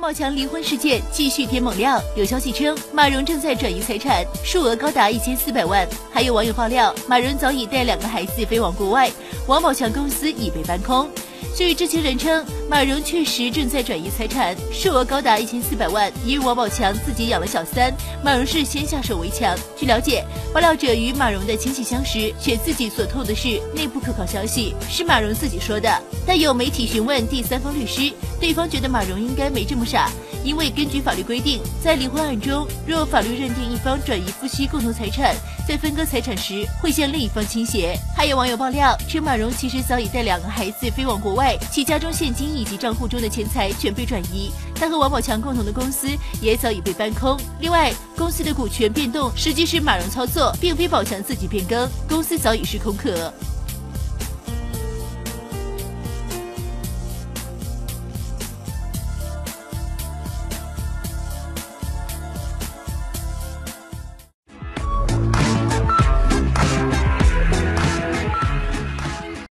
宝强离婚事件继续添猛料，有消息称马蓉正在转移财产，数额高达1400万。还有网友爆料，马蓉早已带2个孩子飞往国外，王宝强公司已被搬空。据知情人称，马蓉确实正在转移财产，数额高达1400万，因王宝强自己养了小三，马蓉是先下手为强。据了解，爆料者与马蓉的亲戚相识，却自己所透的是内部可靠消息，是马蓉自己说的。但有媒体询问第三方律师，对方觉得马蓉应该没这么傻，因为根据法律规定，在离婚案中，若法律认定一方转移夫妻共同财产，在分割财产时会向另一方倾斜。还有网友爆料称，马蓉其实早已带2个孩子飞往国外，其家中现金以及账户中的钱财全被转移，他和王宝强共同的公司也早已被搬空。另外，公司的股权变动实际是马蓉操作，并非宝强自己变更，公司早已是空壳。